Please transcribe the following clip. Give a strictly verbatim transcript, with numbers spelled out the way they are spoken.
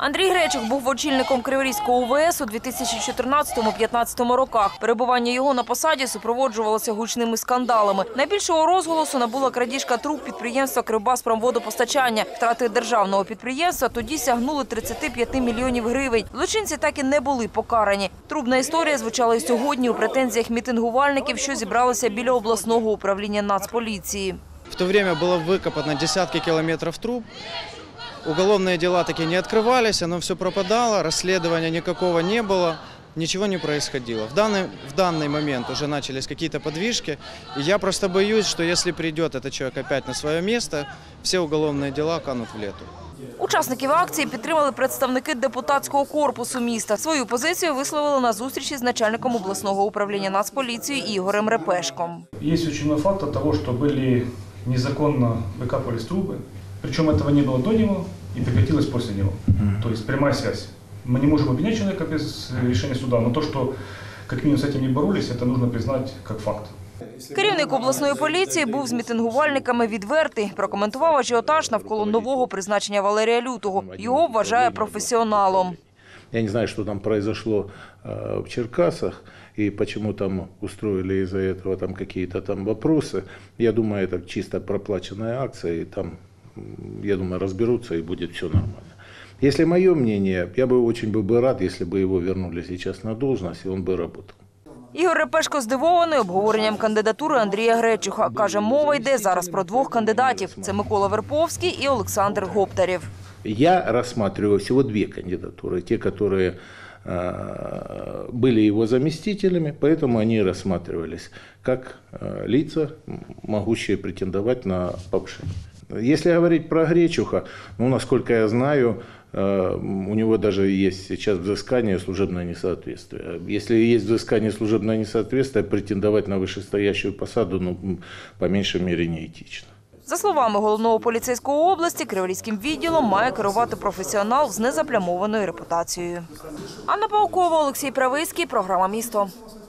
Андрій Гречух був очільником Криворізького У В С у дві тисячі чотирнадцятому - п'ятнадцятому роках. Перебування його на посаді супроводжувалося гучними скандалами. Найбільшого розголосу набула крадіжка труб підприємства «Кривбаспромводопостачання». Втрати державного підприємства тоді сягнули тридцяти п'яти мільйонів гривень. Злочинці так і не були покарані. Трубна історія звучала і сьогодні у претензіях мітингувальників, що зібралися біля обласного управління Нацполіції. В то время было выкопано десятки километров труб. Уголовные дела таки не открывались, оно все пропадало, расследования никакого не было, ничего не происходило. В данный, в данный момент уже начались какие-то подвижки, и я просто боюсь, что если придет этот человек опять на свое место, все уголовные дела канут в лету. Учасників акції підтримали представники депутатського корпусу міста. Свою позицію висловили на зустрічі з начальником обласного управління Нацполіції Ігорем Репешком. Є дуже багато фактів того, що були незаконно викопувались труби. Причем этого не было до него и прекратилось после него. То есть прямая связь. Мы не можем обвинять человека без решения суда, но то, что как минимум с этим не боролись, это нужно признать как факт. Керівник обласної поліції був з мітингувальниками відвертий. Прокоментував ажіотаж навколо нового призначення Валерія Лютого. Його вважає професіоналом. Я не знаю, что там произошло в Черкасах и почему там устроили из-за этого там какие-то там вопросы. Я думаю, это чисто проплаченная акция, и там, я думаю, разберутся и будет все нормально. Если мое мнение, я бы очень был бы рад, если бы его вернули сейчас на должность, и он бы работал. Ігор Репешко здивований обговоренням кандидатури Андрія Гречуха. Каже, мова йде зараз про двох кандидатів. Це Микола Верповський і Олександр Гоптарєв. Я рассматриваю всего две кандидатуры. Те, которые э, были его заместителями, поэтому они рассматривались как э, лица, могущие претендовать на повышение. Если говорить про Гречуха, ну, насколько я знаю, э, у него даже есть сейчас взыскание служебное несоответствие. Если есть взыскание служебное несоответствие, претендовать на вышестоящую посаду, ну, по меньшей мере, неэтично. За словами головного поліцейського області, Криворізьким відділом має керувати професіонал з незаплямованою репутацією. Анна Паукова, Олексій Правицький, програма «Місто».